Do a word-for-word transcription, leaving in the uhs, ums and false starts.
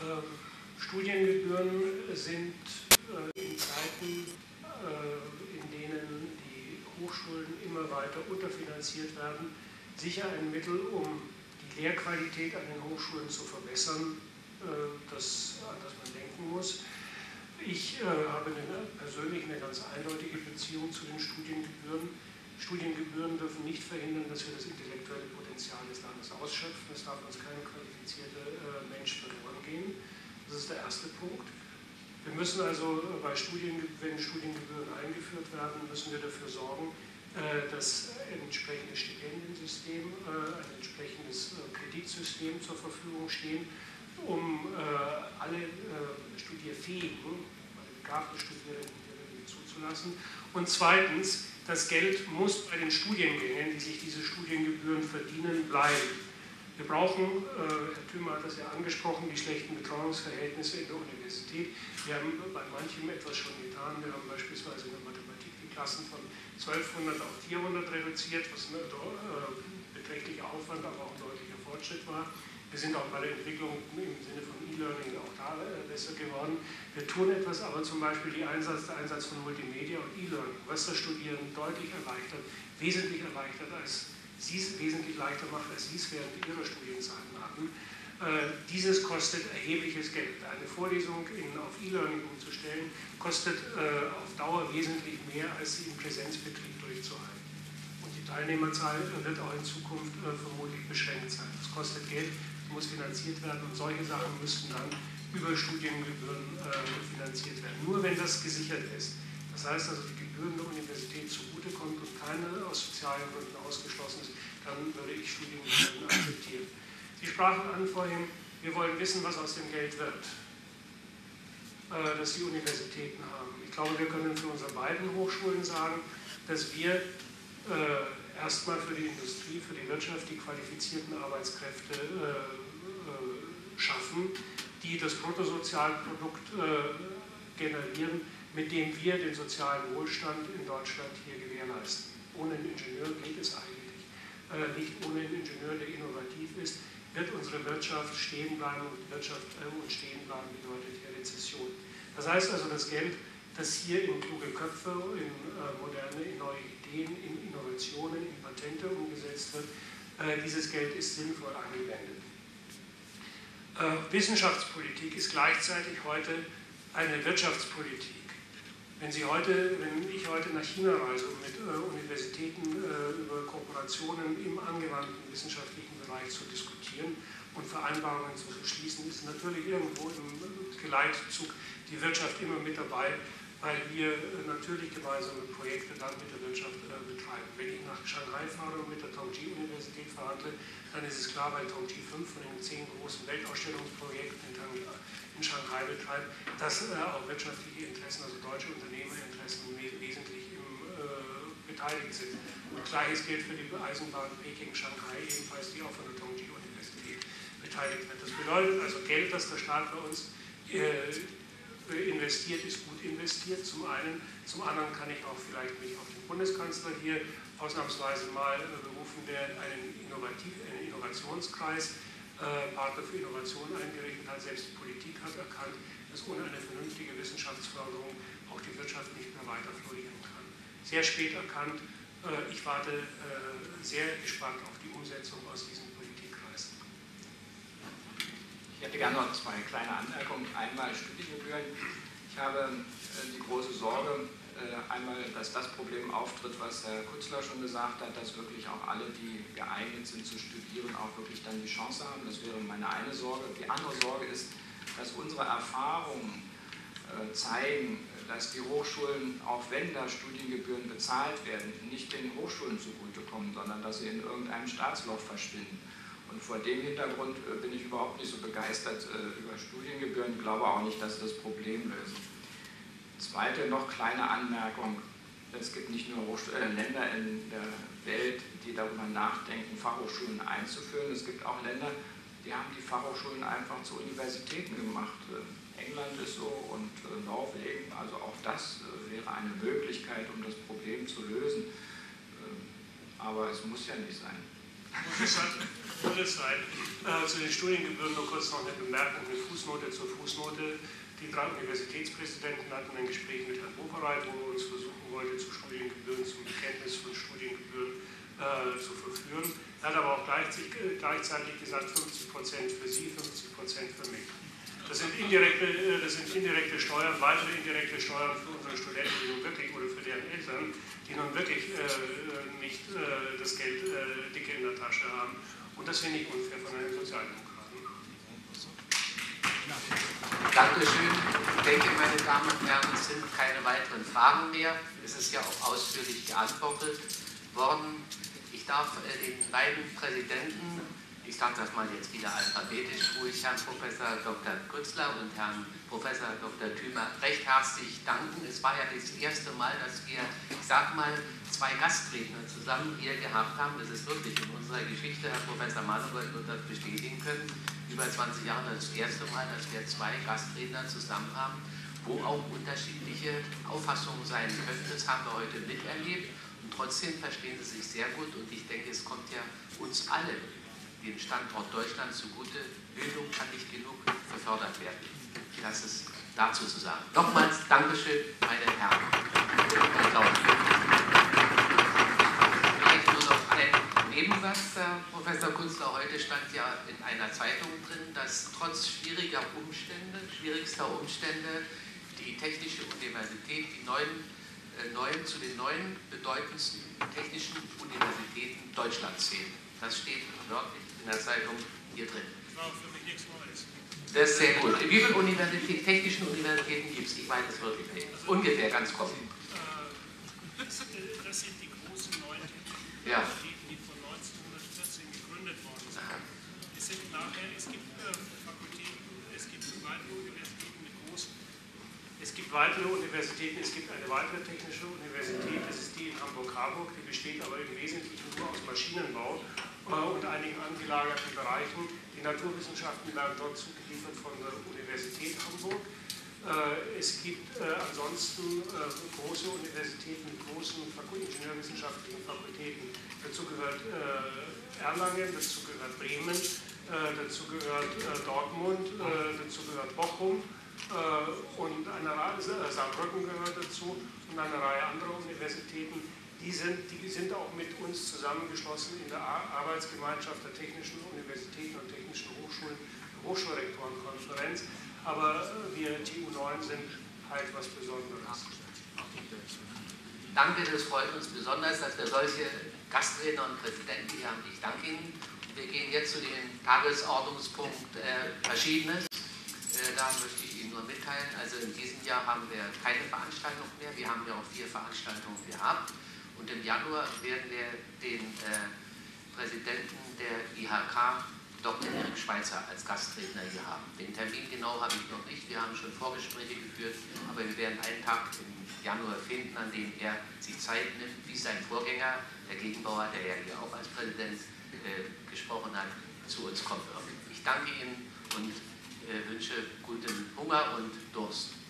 Ähm, Studiengebühren sind äh, in Zeiten, äh, in denen die Hochschulen immer weiter unterfinanziert werden, sicher ein Mittel, um die Lehrqualität an den Hochschulen zu verbessern, äh, das, an das man denken muss. Ich äh, habe eine, persönlich eine ganz eindeutige Beziehung zu den Studiengebühren. Studiengebühren dürfen nicht verhindern, dass wir das intellektuelle Potenzial des Landes ausschöpfen. Es darf uns kein qualifizierter äh, Mensch verloren gehen. Das ist der erste Punkt. Wir müssen also, bei Studienge wenn Studiengebühren eingeführt werden, müssen wir dafür sorgen, äh, dass ein entsprechendes Stipendiensystem, äh, ein entsprechendes äh, Kreditsystem zur Verfügung stehen, um äh, alle äh, Studierfähigen, alle begabten Studierenden hier zuzulassen. Und zweitens, das Geld muss bei den Studiengängen, die sich diese Studiengebühren verdienen, bleiben. Wir brauchen, äh, Herr Thümer hat das ja angesprochen, die schlechten Betreuungsverhältnnisse in der Universität. Wir haben bei manchem etwas schon getan. Wir haben beispielsweise in der Mathematik die Klassen von zwölfhundert auf vierhundert reduziert, was ein äh, beträchtlicher Aufwand, aber auch ein deutlicher Fortschritt war. Wir sind auch bei der Entwicklung im Sinne von E-Learning auch da äh, besser geworden. Wir tun etwas, aber zum Beispiel die Einsatz, der Einsatz von Multimedia und E-Learning, was das Studieren deutlich erleichtert, wesentlich erleichtert als Sie es wesentlich leichter macht, als Sie es während Ihrer Studienzeiten hatten. Äh, dieses kostet erhebliches Geld. Eine Vorlesung in, auf E-Learning umzustellen, kostet äh, auf Dauer wesentlich mehr, als sie im Präsenzbetrieb durchzuhalten. Und die Teilnehmerzahl wird auch in Zukunft äh, vermutlich beschränkt sein. Das kostet Geld, das muss finanziert werden und solche Sachen müssten dann über Studiengebühren äh, finanziert werden. Nur wenn das gesichert ist. Das heißt also, die Gebühren der Universität zugutekommt und keine aus sozialen Gründen ausgeschlossen ist, dann würde ich Studiengebühren akzeptieren. Sie sprachen an vorhin, wir wollen wissen, was aus dem Geld wird, äh, das die Universitäten haben. Ich glaube, wir können für unsere beiden Hochschulen sagen, dass wir äh, erstmal für die Industrie, für die Wirtschaft die qualifizierten Arbeitskräfte äh, äh, schaffen, die das Bruttosozialprodukt äh, generieren, mit dem wir den sozialen Wohlstand in Deutschland hier gewährleisten. Ohne einen Ingenieur geht es eigentlich. Äh, nicht ohne einen Ingenieur, der innovativ ist, wird unsere Wirtschaft stehen bleiben und Wirtschaft äh, und stehen bleiben bedeutet ja Rezession. Das heißt also, das Geld, das hier in kluge Köpfe, in äh, moderne, in neue Ideen, in Innovationen, in Patente umgesetzt wird, äh, dieses Geld ist sinnvoll angewendet. Äh, Wissenschaftspolitik ist gleichzeitig heute eine Wirtschaftspolitik. Wenn, Sie heute, wenn ich heute nach China reise, um mit äh, Universitäten äh, über Kooperationen im angewandten wissenschaftlichen Bereich zu diskutieren und Vereinbarungen zu schließen, ist natürlich irgendwo im Geleitzug die Wirtschaft immer mit dabei, weil wir äh, natürlich gemeinsame Projekte dann mit der Wirtschaft äh, betreiben. Wenn ich nach Shanghai fahre und mit der Tongji-Universität verhandle, dann ist es klar, weil Tongji fünf von den zehn großen Weltausstellungsprojekten in, in Shanghai betreibt, dass äh, auch wirtschaftliche Interessen, also deutsche Unternehmerinteressen, wesentlich im, äh, beteiligt sind. Und Gleiches gilt für die Eisenbahn Peking-Shanghai, ebenfalls die auch von der Tongji-Universität beteiligt wird. Das bedeutet also, Geld, das der Staat bei uns äh, investiert, ist gut investiert, zum einen. Zum anderen kann ich auch vielleicht mich auf den Bundeskanzler hier ausnahmsweise mal äh, berufen, der einen, Innovativ, einen Innovationskreis, äh, Partner für Innovation eingerichtet hat. Selbst die Politik hat erkannt, dass ohne eine vernünftige Wissenschaftsförderung auch die Wirtschaft nicht mehr weiter florieren kann. Sehr spät erkannt. Äh, ich warte äh, sehr gespannt auf die Umsetzung aus diesem Politikkreis. Ich hätte gerne noch zwei kleine Anmerkungen. Einmal Studiengebühren. Ich habe äh, die große Sorge, äh, einmal, dass das Problem auftritt, was Herr Kutzler schon gesagt hat, dass wirklich auch alle, die geeignet sind zu studieren, auch wirklich dann die Chance haben. Das wäre meine eine Sorge. Die andere Sorge ist, dass unsere Erfahrungen äh, zeigen, dass die Hochschulen, auch wenn da Studiengebühren bezahlt werden, nicht den Hochschulen zugutekommen, sondern dass sie in irgendeinem Staatsloch verschwinden. Und vor dem Hintergrund äh, bin ich überhaupt nicht so begeistert äh, über Studiengebühren, glaube auch nicht, dass sie das Problem lösen. Zweite, noch kleine Anmerkung. Es gibt nicht nur Hochschul- äh, Länder in der Welt, die darüber nachdenken, Fachhochschulen einzuführen. Es gibt auch Länder, die haben die Fachhochschulen einfach zu Universitäten gemacht. Äh, England ist so und äh, Norwegen. Also auch das äh, wäre eine Möglichkeit, um das Problem zu lösen. Äh, aber es muss ja nicht sein. Bundesweit. Äh, zu den Studiengebühren nur kurz noch eine Bemerkung, eine Fußnote zur Fußnote. Die drei Universitätspräsidenten hatten ein Gespräch mit Herrn Wowereit, wo er uns versuchen wollte, zu Studiengebühren, zum Bekenntnis von Studiengebühren äh, zu verführen. Er hat aber auch gleichzeitig, gleichzeitig gesagt, fünfzig Prozent für Sie, fünfzig Prozent für mich. Das sind, indirekte, das sind indirekte Steuern, weitere indirekte Steuern für unsere Studenten, die nun wirklich, oder für deren Eltern, die nun wirklich äh, nicht äh, das Geld äh, dicke in der Tasche haben. Und das finde ich unfair von einem Sozialdemokraten. Dankeschön. Ich denke, meine Damen und Herren, es sind keine weiteren Fragen mehr. Es ist ja auch ausführlich geantwortet worden. Ich darf äh, den beiden Präsidenten, ich sage das mal jetzt wieder alphabetisch, ruhig Herrn Professor Doktor Grützler und Herrn Professor Doktor Thümer recht herzlich danken. Es war ja das erste Mal, dass wir, ich sage mal, zwei Gastredner zusammen hier gehabt haben. Das ist wirklich in unserer Geschichte, Herr Professor Manowald wird das bestätigen können, über zwanzig Jahre das erste Mal, dass wir zwei Gastredner zusammen haben, wo auch unterschiedliche Auffassungen sein können. Das haben wir heute miterlebt und trotzdem verstehen sie sich sehr gut und ich denke, es kommt ja uns alle, dem Standort Deutschland zugute. Bildung kann nicht genug gefördert werden. Das ist dazu zu sagen. Nochmals Dankeschön, meine Herren. Vielleicht nur noch ein Nebensatz, Herr Professor Kunstler. Heute stand ja in einer Zeitung drin, dass trotz schwieriger Umstände, schwierigster Umstände, die Technische Universität die neuen, äh, neuen, zu den neuen bedeutendsten technischen Universitäten Deutschlands zählt. Das steht wörtlich in der Zeitung hier drin. Das war für mich nichts Neues. Das ist sehr gut. Wie viele Universität, technischen Universitäten gibt es? Ich weiß es wirklich nicht. Ungefähr, ganz grob. Das sind die großen neuen technischen Ja. Universitäten, die von neunzehnhundertvierzehn gegründet worden sind. Es sind nachher, es gibt äh, Fakultäten, es gibt weitere Universitäten mit großen. Es gibt weitere Universitäten, es gibt eine weitere technische Universität, das ist die in Hamburg-Harburg, die besteht aber im Wesentlichen nur aus Maschinenbau und einigen angelagerten Bereichen. Die Naturwissenschaften werden dort zugeliefert von der Universität Hamburg. Äh, es gibt äh, ansonsten äh, große Universitäten mit großen Faku- ingenieurwissenschaftlichen Fakultäten. Dazu gehört äh, Erlangen, dazu gehört Bremen, äh, dazu gehört äh, Dortmund, äh, dazu gehört Bochum äh, und eine Reihe, äh, Saarbrücken gehört dazu und eine Reihe anderer Universitäten. Die sind, die sind auch mit uns zusammengeschlossen in der Arbeitsgemeinschaft der technischen Universitäten und technischen Hochschulen, Hochschulrektorenkonferenz. Aber wir T U neun sind halt was Besonderes. Danke, das freut uns besonders, dass wir solche Gastredner und Präsidenten hier haben. Ich danke Ihnen. Wir gehen jetzt zu dem Tagesordnungspunkt äh, Verschiedenes. Äh, da möchte ich Ihnen nur mitteilen, also in diesem Jahr haben wir keine Veranstaltung mehr. Wir haben ja auch vier Veranstaltungen gehabt. Und im Januar werden wir den äh, Präsidenten der I H K, Doktor Erik Schweitzer, als Gastredner hier haben. Den Termin genau habe ich noch nicht. Wir haben schon Vorgespräche geführt, aber wir werden einen Tag im Januar finden, an dem er sich Zeit nimmt, wie sein Vorgänger, der Gegenbauer, der ja hier auch als Präsident äh, gesprochen hat, zu uns kommen wird. Ich danke Ihnen und äh, wünsche guten Hunger und Durst.